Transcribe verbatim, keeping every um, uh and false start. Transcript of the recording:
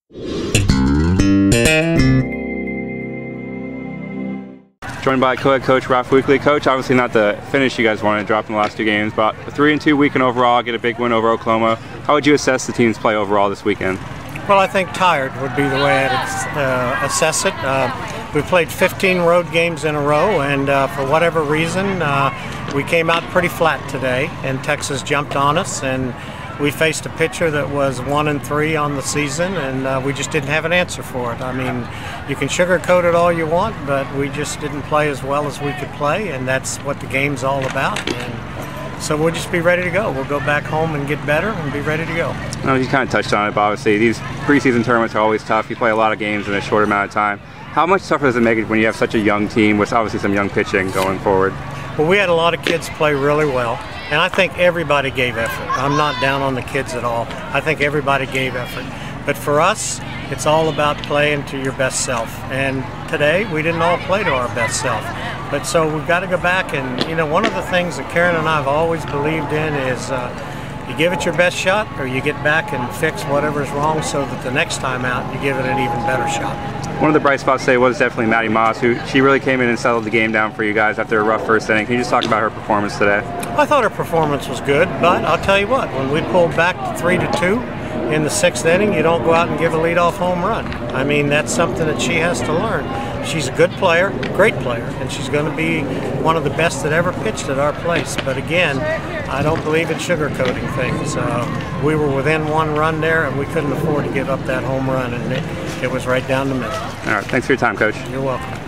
Joined by co-head coach Ralph Weekly. Coach, obviously not the finish you guys wanted to drop in the last two games, but a three and two weekend overall, get a big win over Oklahoma. How would you assess the team's play overall this weekend? Well, I think tired would be the way I'd uh, assess it. Uh, we played fifteen road games in a row, and uh, for whatever reason, uh, we came out pretty flat today, and Texas jumped on us, and we faced a pitcher that was one and three on the season, and uh, we just didn't have an answer for it. I mean, you can sugarcoat it all you want, but we just didn't play as well as we could play, and that's what the game's all about. And so we'll just be ready to go. We'll go back home and get better and be ready to go. No, you kind of touched on it, but obviously these preseason tournaments are always tough. You play a lot of games in a short amount of time. How much tougher does it make it when you have such a young team with obviously some young pitching going forward? Well, we had a lot of kids play really well, and I think everybody gave effort. I'm not down on the kids at all. I think everybody gave effort. But for us, it's all about playing to your best self. And today, we didn't all play to our best self. But so we've got to go back, and you know, one of the things that Karen and I have always believed in is uh, you give it your best shot, or you get back and fix whatever's wrong so that the next time out, you give it an even better shot. One of the bright spots today was definitely Maddie Moss, who she really came in and settled the game down for you guys after a rough first inning. Can you just talk about her performance today? I thought her performance was good, but I'll tell you what, when we pulled back to three to two in the sixth inning, you don't go out and give a leadoff home run. I mean, that's something that she has to learn. She's a good player, great player, and she's going to be one of the best that ever pitched at our place. But again, I don't believe in sugarcoating things. Uh, we were within one run there, and we couldn't afford to give up that home run, and it, it was right down the middle. All right, thanks for your time, Coach. You're welcome.